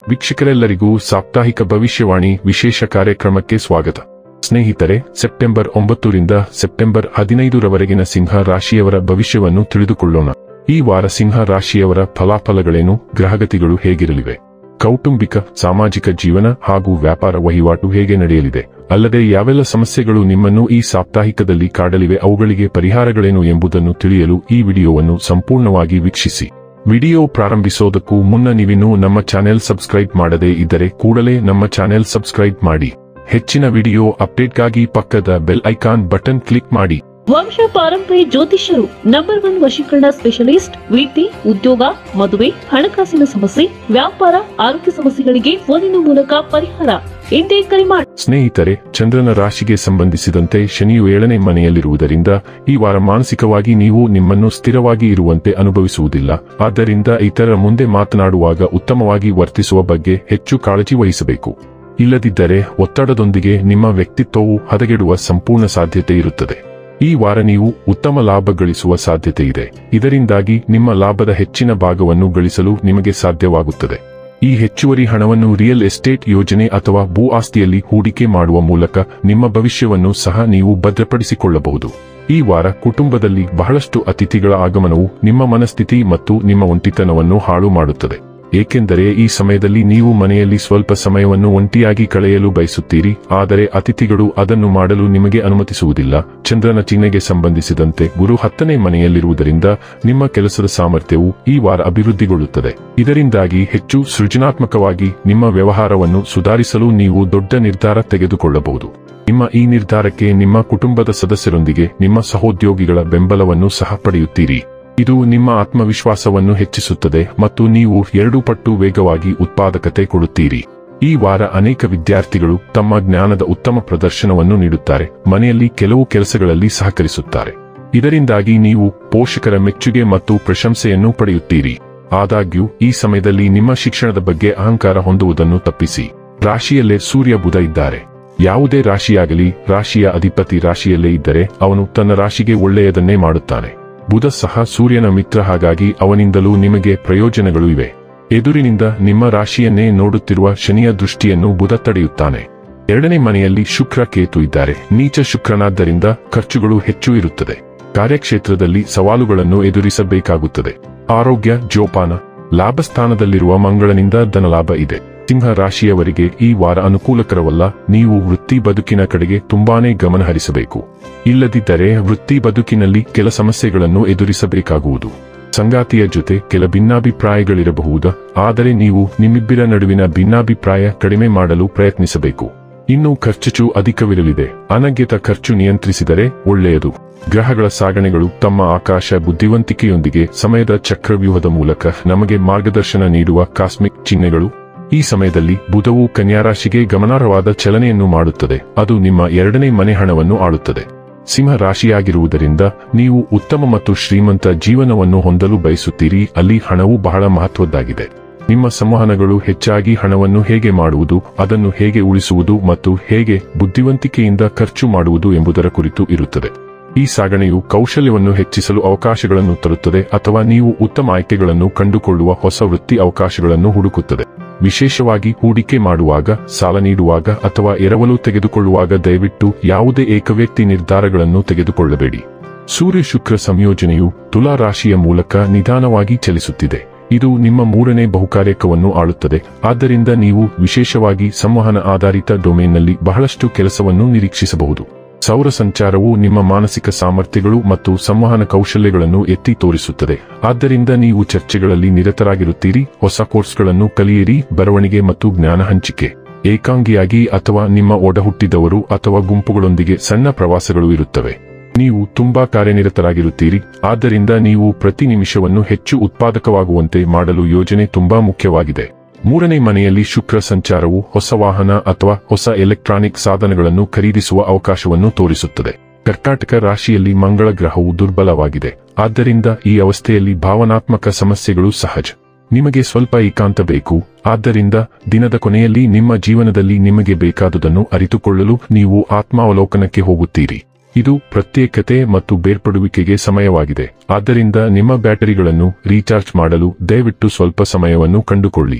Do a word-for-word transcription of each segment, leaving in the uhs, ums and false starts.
ವೀಕ್ಷಕರೆಲ್ಲರಿಗೂ ಸಾಪ್ತಾಹಿಕ ಭವಿಷ್ಯವಾಣಿ ವಿಶೇಷ ಕಾರ್ಯಕ್ರಮಕ್ಕೆ ಸ್ವಾಗತ. ಸ್ನೇಹಿತರೆ, ಸೆಪ್ಟೆಂಬರ್ ಒಂಬತ್ತರಿಂದ ಸೆಪ್ಟೆಂಬರ್ ಹದಿನೈದರವರೆಗಿನ ಸಿಂಹ ರಾಶಿಯವರ ಭವಿಷ್ಯವನ್ನು ತಿಳಿದುಕೊಳ್ಳೋಣ. ಈ ವಾರ ಸಿಂಹ ರಾಶಿಯವರ ಫಲಾಫಲಗಳೇನು, ಗ್ರಹಗತಿಗಳು ಹೇಗಿರಲಿವೆ, ಕೌಟುಂಬಿಕ ಸಾಮಾಜಿಕ ಜೀವನ ಹಾಗೂ ವ್ಯಾಪಾರ ವಹಿವಾಟು ಹೇಗೆ ನಡೆಯಲಿದೆ, ಅಲ್ಲದೆ ಯಾವೆಲ್ಲ ಸಮಸ್ಯೆಗಳು ನಿಮ್ಮನ್ನು ಈ ಸಾಪ್ತಾಹಿಕದಲ್ಲಿ ಕಾಡಲಿವೆ, ಅವುಗಳಿಗೆ ಪರಿಹಾರಗಳೇನು ಎಂಬುದನ್ನು ತಿಳಿಯಲು ಈ ವಿಡಿಯೋವನ್ನು ಸಂಪೂರ್ಣವಾಗಿ ವೀಕ್ಷಿಸಿ. ವಿಡಿಯೋ ಪ್ರಾರಂಭಿಸೋದಕ್ಕೂ ಮುನ್ನ ನೀವಿನ್ನೂ ನಮ್ಮ ಚಾನೆಲ್ ಸಬ್ಸ್ಕ್ರೈಬ್ ಮಾಡದೇ ಇದ್ದರೆ ಕೂಡಲೇ ನಮ್ಮ ಚಾನೆಲ್ ಸಬ್ಸ್ಕ್ರೈಬ್ ಮಾಡಿ. ಹೆಚ್ಚಿನ ವಿಡಿಯೋ ಅಪ್ಡೇಟ್ಗಾಗಿ ಪಕ್ಕದ ಬೆಲ್ ಐಕಾನ್ ಬಟನ್ ಕ್ಲಿಕ್ ಮಾಡಿ. ವಂಶ ಪಾರಂಪರ್ಯ ಜ್ಯೋತಿಷ್ಯರು ನಂಬರ್ ಒನ್ ವಶೀಕರಣ ಸ್ಪೆಷಲಿಸ್ಟ್. ವೃತ್ತಿ, ಉದ್ಯೋಗ, ಮದುವೆ, ಹಣಕಾಸಿನ ಸಮಸ್ಯೆ, ವ್ಯಾಪಾರ, ಆರೋಗ್ಯ ಸಮಸ್ಯೆಗಳಿಗೆ ಫೋನಿನ ಮೂಲಕ ಪರಿಹಾರ. ಇಂದೇ ಕರೆ ಮಾಡಿ. ಸ್ನೇಹಿತರೆ, ಚಂದ್ರನ ರಾಶಿಗೆ ಸಂಬಂಧಿಸಿದಂತೆ ಶನಿಯು ಏಳನೇ ಮನೆಯಲ್ಲಿರುವುದರಿಂದ ಈ ವಾರ ಮಾನಸಿಕವಾಗಿ ನೀವು ನಿಮ್ಮನ್ನು ಸ್ಥಿರವಾಗಿ ಇರುವಂತೆ ಅನುಭವಿಸುವುದಿಲ್ಲ. ಆದ್ದರಿಂದ ಇತರರ ಮುಂದೆ ಮಾತನಾಡುವಾಗ ಉತ್ತಮವಾಗಿ ವರ್ತಿಸುವ ಬಗ್ಗೆ ಹೆಚ್ಚು ಕಾಳಜಿ ವಹಿಸಬೇಕು. ಇಲ್ಲದಿದ್ದರೆ ಒತ್ತಡದೊಂದಿಗೆ ನಿಮ್ಮ ವ್ಯಕ್ತಿತ್ವವು ಹದಗೆಡುವ ಸಂಪೂರ್ಣ ಸಾಧ್ಯತೆ ಇರುತ್ತದೆ. ಈ ವಾರ ನೀವು ಉತ್ತಮ ಲಾಭ ಗಳಿಸುವ ಸಾಧ್ಯತೆ ಇದೆ. ಇದರಿಂದಾಗಿ ನಿಮ್ಮ ಲಾಭದ ಹೆಚ್ಚಿನ ಭಾಗವನ್ನು ಗಳಿಸಲು ನಿಮಗೆ ಸಾಧ್ಯವಾಗುತ್ತದೆ. ಈ ಹೆಚ್ಚುವರಿ ಹಣವನ್ನು ರಿಯಲ್ ಎಸ್ಟೇಟ್ ಯೋಜನೆ ಅಥವಾ ಭೂ ಆಸ್ತಿಯಲ್ಲಿ ಹೂಡಿಕೆ ಮಾಡುವ ಮೂಲಕ ನಿಮ್ಮ ಭವಿಷ್ಯವನ್ನು ಸಹ ನೀವು ಭದ್ರಪಡಿಸಿಕೊಳ್ಳಬಹುದು. ಈ ವಾರ ಕುಟುಂಬದಲ್ಲಿ ಬಹಳಷ್ಟು ಅತಿಥಿಗಳ ಆಗಮನವು ನಿಮ್ಮ ಮನಸ್ಥಿತಿ ಮತ್ತು ನಿಮ್ಮ ಒಂಟಿತನವನ್ನು ಹಾಳು ಮಾಡುತ್ತದೆ. ಏಕೆಂದರೆ ಈ ಸಮಯದಲ್ಲಿ ನೀವು ಮನೆಯಲ್ಲಿ ಸ್ವಲ್ಪ ಸಮಯವನ್ನು ಒಂಟಿಯಾಗಿ ಕಳೆಯಲು ಬಯಸುತ್ತೀರಿ, ಆದರೆ ಅತಿಥಿಗಳು ಅದನ್ನು ಮಾಡಲು ನಿಮಗೆ ಅನುಮತಿಸುವುದಿಲ್ಲ. ಚಂದ್ರನ ಚಿಹ್ನೆಗೆ ಸಂಬಂಧಿಸಿದಂತೆ ಗುರು ಹತ್ತನೇ ಮನೆಯಲ್ಲಿರುವುದರಿಂದ ನಿಮ್ಮ ಕೆಲಸದ ಸಾಮರ್ಥ್ಯವು ಈ ವಾರ ಅಭಿವೃದ್ಧಿಗೊಳ್ಳುತ್ತದೆ. ಇದರಿಂದಾಗಿ ಹೆಚ್ಚು ಸೃಜನಾತ್ಮಕವಾಗಿ ನಿಮ್ಮ ವ್ಯವಹಾರವನ್ನು ಸುಧಾರಿಸಲು ನೀವು ದೊಡ್ಡ ನಿರ್ಧಾರ ತೆಗೆದುಕೊಳ್ಳಬಹುದು. ನಿಮ್ಮ ಈ ನಿರ್ಧಾರಕ್ಕೆ ನಿಮ್ಮ ಕುಟುಂಬದ ಸದಸ್ಯರೊಂದಿಗೆ ನಿಮ್ಮ ಸಹೋದ್ಯೋಗಿಗಳ ಬೆಂಬಲವನ್ನು ಸಹ ಪಡೆಯುತ್ತೀರಿ. ಇದು ನಿಮ್ಮ ಆತ್ಮವಿಶ್ವಾಸವನ್ನು ಹೆಚ್ಚಿಸುತ್ತದೆ ಮತ್ತು ನೀವು ಎರಡು ಪಟ್ಟು ವೇಗವಾಗಿ ಉತ್ಪಾದಕತೆ ಕೊಡುತ್ತೀರಿ. ಈ ವಾರ ಅನೇಕ ವಿದ್ಯಾರ್ಥಿಗಳು ತಮ್ಮ ಜ್ಞಾನದ ಉತ್ತಮ ಪ್ರದರ್ಶನವನ್ನು ನೀಡುತ್ತಾರೆ, ಮನೆಯಲ್ಲಿ ಕೆಲವು ಕೆಲಸಗಳಲ್ಲಿ ಸಹಕರಿಸುತ್ತಾರೆ. ಇದರಿಂದಾಗಿ ನೀವು ಪೋಷಕರ ಮೆಚ್ಚುಗೆ ಮತ್ತು ಪ್ರಶಂಸೆಯನ್ನು ಪಡೆಯುತ್ತೀರಿ. ಆದಾಗ್ಯೂ ಈ ಸಮಯದಲ್ಲಿ ನಿಮ್ಮ ಶಿಕ್ಷಣದ ಬಗ್ಗೆ ಅಹಂಕಾರ ಹೊಂದುವುದನ್ನು ತಪ್ಪಿಸಿ. ರಾಶಿಯಲ್ಲೇ ಸೂರ್ಯ ಬುಧ ಇದ್ದಾರೆ. ಯಾವುದೇ ರಾಶಿಯಾಗಲಿ, ರಾಶಿಯ ಅಧಿಪತಿ ರಾಶಿಯಲ್ಲೇ ಇದ್ದರೆ ಅವನು ತನ್ನ ರಾಶಿಗೆ ಒಳ್ಳೆಯದನ್ನೇ ಮಾಡುತ್ತಾನೆ. ಬುಧ ಸಹ ಸೂರ್ಯನ ಮಿತ್ರ, ಹಾಗಾಗಿ ಅವನಿಂದಲೂ ನಿಮಗೆ ಪ್ರಯೋಜನಗಳು ಇವೆ. ಎದುರಿನಿಂದ ನಿಮ್ಮ ರಾಶಿಯನ್ನೇ ನೋಡುತ್ತಿರುವ ಶನಿಯ ದೃಷ್ಟಿಯನ್ನು ಬುಧ ತಡೆಯುತ್ತಾನೆ. ಎರಡನೇ ಮನೆಯಲ್ಲಿ ಶುಕ್ರ ಕೇತು ಇದ್ದಾರೆ. ನೀಚ ಶುಕ್ರನಾದ್ದರಿಂದ ಖರ್ಚುಗಳು ಹೆಚ್ಚು ಇರುತ್ತದೆ. ಕಾರ್ಯಕ್ಷೇತ್ರದಲ್ಲಿ ಸವಾಲುಗಳನ್ನು ಎದುರಿಸಬೇಕಾಗುತ್ತದೆ. ಆರೋಗ್ಯ ಜೋಪಾನ. ಲಾಭಸ್ಥಾನದಲ್ಲಿರುವ ಮಂಗಳನಿಂದ ಧನಲಾಭ ಇದೆ. ಸಿಂಹ ರಾಶಿಯವರಿಗೆ ಈ ವಾರ ಅನುಕೂಲಕರವಲ್ಲ. ನೀವು ವೃತ್ತಿ ಬದುಕಿನ ಕಡೆಗೆ ತುಂಬಾನೇ ಗಮನ ಹರಿಸಬೇಕು. ಇಲ್ಲದಿದ್ದರೆ ವೃತ್ತಿ ಬದುಕಿನಲ್ಲಿ ಕೆಲ ಸಮಸ್ಯೆಗಳನ್ನು ಎದುರಿಸಬೇಕಾಗುವುದು. ಸಂಗಾತಿಯ ಜೊತೆ ಕೆಲ ಭಿನ್ನಾಭಿಪ್ರಾಯಗಳಿರಬಹುದು, ಆದರೆ ನೀವು ನಿಮ್ಮಿಬ್ಬರ ನಡುವಿನ ಭಿನ್ನಾಭಿಪ್ರಾಯ ಕಡಿಮೆ ಮಾಡಲು ಪ್ರಯತ್ನಿಸಬೇಕು. ಇನ್ನು ಖರ್ಚು ಅಧಿಕವಿರಲಿದೆ. ಅನಗತ್ಯ ಖರ್ಚು ನಿಯಂತ್ರಿಸಿದರೆ ಒಳ್ಳೆಯದು. ಗ್ರಹಗಳ ಸಾಗಣೆಗಳು ತಮ್ಮ ಆಕಾಶ ಬುದ್ಧಿವಂತಿಕೆಯೊಂದಿಗೆ ಸಮಯದ ಚಕ್ರವ್ಯೂಹದ ಮೂಲಕ ನಮಗೆ ಮಾರ್ಗದರ್ಶನ ನೀಡುವ ಕಾಸ್ಮಿಕ್ ಚಿಹ್ನೆಗಳು. ಈ ಸಮಯದಲ್ಲಿ ಬುಧವು ಕನ್ಯಾ ರಾಶಿಗೆ ಗಮನಾರ್ಹವಾದ ಚಲನೆಯನ್ನು ಮಾಡುತ್ತದೆ. ಅದು ನಿಮ್ಮ ಎರಡನೇ ಮನೆ ಹಣವನ್ನು ಆಳುತ್ತದೆ. ಸಿಂಹ ರಾಶಿಯಾಗಿರುವುದರಿಂದ ನೀವು ಉತ್ತಮ ಮತ್ತು ಶ್ರೀಮಂತ ಜೀವನವನ್ನು ಹೊಂದಲು ಬಯಸುತ್ತೀರಿ. ಅಲ್ಲಿ ಹಣವು ಬಹಳ ಮಹತ್ವದ್ದಾಗಿದೆ. ನಿಮ್ಮ ಸಂವಹನಗಳು ಹೆಚ್ಚಾಗಿ ಹಣವನ್ನು ಹೇಗೆ ಮಾಡುವುದು, ಅದನ್ನು ಹೇಗೆ ಉಳಿಸುವುದು ಮತ್ತು ಹೇಗೆ ಬುದ್ಧಿವಂತಿಕೆಯಿಂದ ಖರ್ಚು ಮಾಡುವುದು ಎಂಬುದರ ಕುರಿತು ಇರುತ್ತದೆ. ಈ ಸಾಗಣೆಯು ಕೌಶಲ್ಯವನ್ನು ಹೆಚ್ಚಿಸಲು ಅವಕಾಶಗಳನ್ನು ತರುತ್ತದೆ ಅಥವಾ ನೀವು ಉತ್ತಮ ಆಯ್ಕೆಗಳನ್ನು ಕಂಡುಕೊಳ್ಳುವ ಹೊಸ ವೃತ್ತಿ ಅವಕಾಶಗಳನ್ನು ಹುಡುಕುತ್ತದೆ. ವಿಶೇಷವಾಗಿ ಹೂಡಿಕೆ ಮಾಡುವಾಗ, ಸಾಲ ನೀಡುವಾಗ ಅಥವಾ ಎರವಲು ತೆಗೆದುಕೊಳ್ಳುವಾಗ ದಯವಿಟ್ಟು ಯಾವುದೇ ಏಕವ್ಯಕ್ತಿ ನಿರ್ಧಾರಗಳನ್ನು ತೆಗೆದುಕೊಳ್ಳಬೇಡಿ. ಸೂರ್ಯ ಶುಕ್ರ ಸಂಯೋಜನೆಯು ತುಲಾ ರಾಶಿಯ ಮೂಲಕ ನಿಧಾನವಾಗಿ ಚಲಿಸುತ್ತಿದೆ. ಇದು ನಿಮ್ಮ ಮೂರನೇ ಬಹುಕಾರ್ಯಕವನ್ನು ಆಳುತ್ತದೆ. ಆದ್ದರಿಂದ ನೀವು ವಿಶೇಷವಾಗಿ ಸಂವಹನ ಆಧಾರಿತ ಡೊಮೇನ್ನಲ್ಲಿ ಬಹಳಷ್ಟು ಕೆಲಸವನ್ನು ನಿರೀಕ್ಷಿಸಬಹುದು. ಸೌರ ಸಂಚಾರವು ನಿಮ್ಮ ಮಾನಸಿಕ ಸಾಮರ್ಥ್ಯಗಳು ಮತ್ತು ಸಂವಹನ ಕೌಶಲ್ಯಗಳನ್ನು ಎತ್ತಿ ತೋರಿಸುತ್ತದೆ. ಆದ್ದರಿಂದ ನೀವು ಚರ್ಚೆಗಳಲ್ಲಿ ನಿರತರಾಗಿರುತ್ತೀರಿ. ಹೊಸ ಕೋರ್ಸ್ಗಳನ್ನು ಕಲಿಯಿರಿ. ಬರವಣಿಗೆ ಮತ್ತು ಜ್ಞಾನ ಹಂಚಿಕೆ. ಏಕಾಂಗಿಯಾಗಿ ಅಥವಾ ನಿಮ್ಮ ಒಡಹುಟ್ಟಿದವರು ಅಥವಾ ಗುಂಪುಗಳೊಂದಿಗೆ ಸಣ್ಣ ಪ್ರವಾಸಗಳು ಇರುತ್ತವೆ. ನೀವು ತುಂಬಾ ಕಾರ್ಯನಿರತರಾಗಿರುತ್ತೀರಿ. ಆದ್ದರಿಂದ ನೀವು ಪ್ರತಿ ನಿಮಿಷವನ್ನು ಹೆಚ್ಚು ಉತ್ಪಾದಕವಾಗುವಂತೆ ಮಾಡಲು ಯೋಜನೆ ತುಂಬಾ ಮುಖ್ಯವಾಗಿದೆ. ಮೂರನೇ ಮನೆಯಲ್ಲಿ ಶುಕ್ರ ಸಂಚಾರವು ಹೊಸ ವಾಹನ ಅಥವಾ ಹೊಸ ಎಲೆಕ್ಟ್ರಾನಿಕ್ ಸಾಧನಗಳನ್ನು ಖರೀದಿಸುವ ಅವಕಾಶವನ್ನು ತೋರಿಸುತ್ತದೆ. ಕರ್ಕಾಟಕ ರಾಶಿಯಲ್ಲಿ ಮಂಗಳ ಗ್ರಹವು ದುರ್ಬಲವಾಗಿದೆ. ಆದ್ದರಿಂದ ಈ ಅವಸ್ಥೆಯಲ್ಲಿ ಭಾವನಾತ್ಮಕ ಸಮಸ್ಯೆಗಳು ಸಹಜ. ನಿಮಗೆ ಸ್ವಲ್ಪ ಏಕಾಂತ ಬೇಕು. ಆದ್ದರಿಂದ ದಿನದ ಕೊನೆಯಲ್ಲಿ ನಿಮ್ಮ ಜೀವನದಲ್ಲಿ ನಿಮಗೆ ಬೇಕಾದುದನ್ನು ಅರಿತುಕೊಳ್ಳಲು ನೀವು ಆತ್ಮಾವಲೋಕನಕ್ಕೆ ಹೋಗುತ್ತೀರಿ. ಇದು ಪ್ರತ್ಯೇಕತೆ ಮತ್ತು ಬೇರ್ಪಡುವಿಕೆಗೆ ಸಮಯವಾಗಿದೆ. ಆದ್ದರಿಂದ ನಿಮ್ಮ ಬ್ಯಾಟರಿಗಳನ್ನು ರೀಚಾರ್ಜ್ ಮಾಡಲು ದಯವಿಟ್ಟು ಸ್ವಲ್ಪ ಸಮಯವನ್ನು ಕಂಡುಕೊಳ್ಳಿ.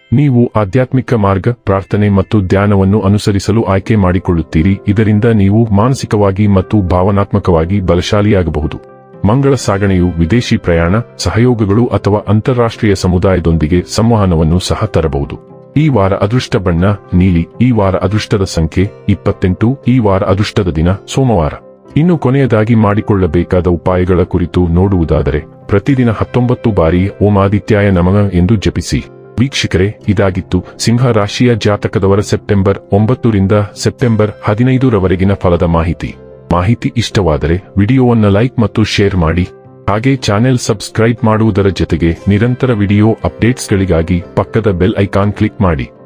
ನೀವು ಆಧ್ಯಾತ್ಮಿಕ ಮಾರ್ಗ, ಪ್ರಾರ್ಥನೆ ಮತ್ತು ಧ್ಯಾನವನ್ನು ಅನುಸರಿಸಲು ಆಯ್ಕೆ ಮಾಡಿಕೊಳ್ಳುತ್ತೀರಿ. ಇದರಿಂದ ನೀವು ಮಾನಸಿಕವಾಗಿ ಮತ್ತು ಭಾವನಾತ್ಮಕವಾಗಿ ಬಲಶಾಲಿಯಾಗಬಹುದು. ಮಂಗಳ ಸಾಗಣೆಯು ವಿದೇಶಿ ಪ್ರಯಾಣ, ಸಹಯೋಗಗಳು ಅಥವಾ ಅಂತಾರಾಷ್ಟ್ರೀಯ ಸಮುದಾಯದೊಂದಿಗೆ ಸಂವಹನವನ್ನು ಸಹ ತರಬಹುದು. ಈ ವಾರ ಅದೃಷ್ಟ ಬಣ್ಣ ನೀಲಿ. ಈ ವಾರ ಅದೃಷ್ಟದ ಸಂಖ್ಯೆ ಇಪ್ಪತ್ತೆಂಟು. ಈ ವಾರ ಅದೃಷ್ಟದ ದಿನ ಸೋಮವಾರ. ಇನ್ನು ಕೊನೆಯದಾಗಿ ಮಾಡಿಕೊಳ್ಳಬೇಕಾದ ಉಪಾಯಗಳ ಕುರಿತು ನೋಡುವುದಾದರೆ, ಪ್ರತಿದಿನ ಹತ್ತೊಂಬತ್ತು ಬಾರಿ ಓಂ ಆದಿತ್ಯಾಯ ನಮಃ ಎಂದು ಜಪಿಸಿ. ವೀಕ್ಷಕರೇ, ಇದಾಗಿತ್ತು ಸಿಂಹ ರಾಶಿಯ ಜಾತಕದವರ ಸೆಪ್ಟೆಂಬರ್ ಒಂಬತ್ತರಿಂದ ಸೆಪ್ಟೆಂಬರ್ ಹದಿನೈದು ರವರೆಗಿನ ಫಲದ ಮಾಹಿತಿ. ಮಾಹಿತಿ ಇಷ್ಟವಾದರೆ ವಿಡಿಯೋವನ್ನು ಲೈಕ್ ಮತ್ತು ಶೇರ್ ಮಾಡಿ. ಹಾಗೆ ಚಾನೆಲ್ ಸಬ್ಸ್ಕ್ರೈಬ್ ಮಾಡುವುದರ ಜೊತೆಗೆ ನಿರಂತರ ವಿಡಿಯೋ ಅಪ್ಡೇಟ್ಸ್ಗಳಿಗಾಗಿ ಪಕ್ಕದ ಬೆಲ್ ಐಕಾನ್ ಕ್ಲಿಕ್ ಮಾಡಿ.